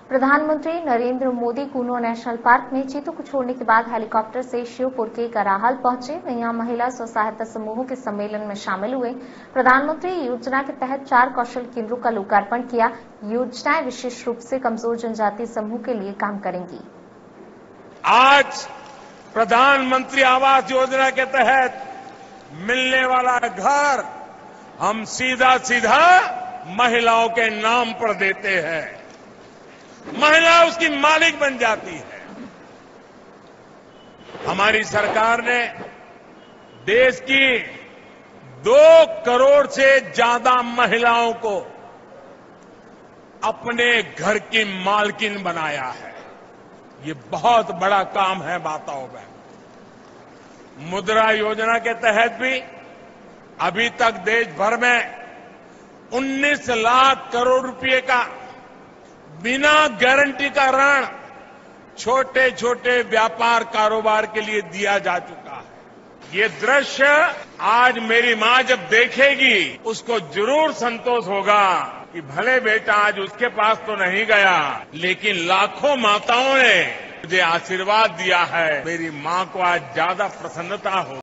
प्रधानमंत्री Narendra Modi Kuno national park में चीतों को छोड़ने के बाद हेलीकॉप्टर से श्योपुर के कराहल पहुंचे। यहां महिला स्व सहायता समूहों के सम्मेलन में शामिल हुए। प्रधानमंत्री योजना के तहत 4 कौशल केंद्रों का लोकार्पण किया। योजनाएं विशेष रूप से कमजोर जनजाति समूह के लिए काम करेंगी। आज प्रधानमंत्री आवास योजना के तहत मिलने वाला घर हम सीधा सीधा महिलाओं के नाम पर देते हैं। महिला उसकी मालिक बन जाती है। हमारी सरकार ने देश की 2 करोड़ से ज्यादा महिलाओं को अपने घर की मालकिन बनाया है। ये बहुत बड़ा काम है माताओं बहनों। मुद्रा योजना के तहत भी अभी तक देश भर में 19 लाख करोड़ रुपए का बिना गारंटी का ऋण छोटे छोटे व्यापार कारोबार के लिए दिया जा चुका है। ये दृश्य आज मेरी मां जब देखेगी उसको जरूर संतोष होगा कि भले बेटा आज उसके पास तो नहीं गया, लेकिन लाखों माताओं ने मुझे आशीर्वाद दिया है। मेरी मां को आज ज्यादा प्रसन्नता हो।